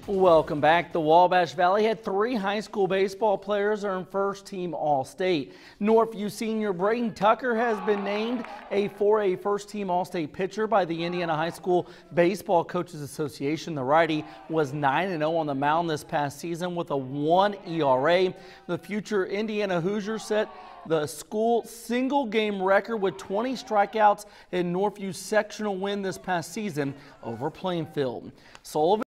Welcome back. The Wabash Valley had 3 high school baseball players earn first team All-State. Northview senior Braydon Tucker has been named a 4A first team All-State pitcher by the Indiana High School Baseball Coaches Association. The righty was 9-0 on the mound this past season with a 1 ERA. The future Indiana Hoosier set the school single game record with 20 strikeouts in Northview's sectional win this past season over Plainfield. Sullivan